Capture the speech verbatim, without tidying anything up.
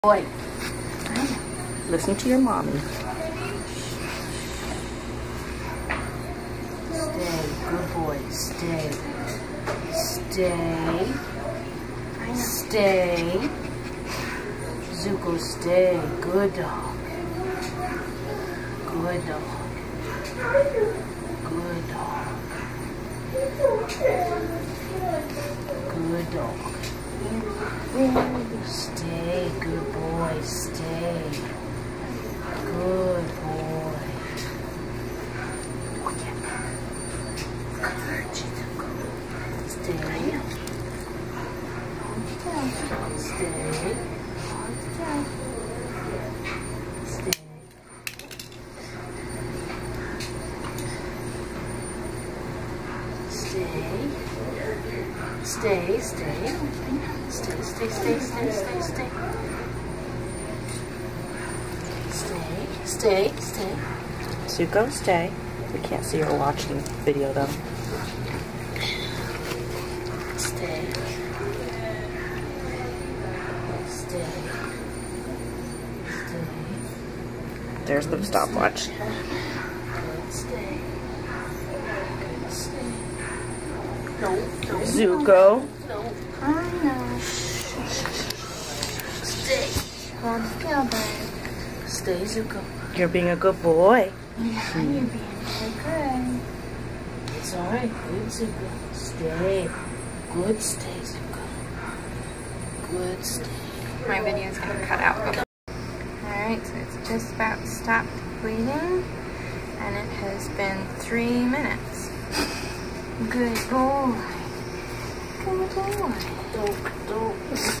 Boy. Listen to your mommy. Stay, good boy. Stay. Stay. Stay. Zuko, stay. Good dog. Good dog. Good dog. Good dog. Stay, good boy. Stay. Good boy. Stay. Stay. Stay. Stay. Stay. Stay. Stay. Stay. Stay. Stay. Stay. Stay. Stay. Stay. Stay. Stay. Zuko, stay. We can't see her watching video though. Stay. Stay. Stay. There's the stopwatch. Good. Stay. Good. Stay. No. No. Zuko. No. I know. Stay. Hold still, babe. Stay, Zuko. You're being a good boy. Yeah, you're being so good. It's alright. Good, Zuko. Stay. Good, stay, Zuko. Good, stay. My video is going to cut out. Alright, so it's just about stopped bleeding. And it has been three minutes. Good boy. Good boy. Don't, don't.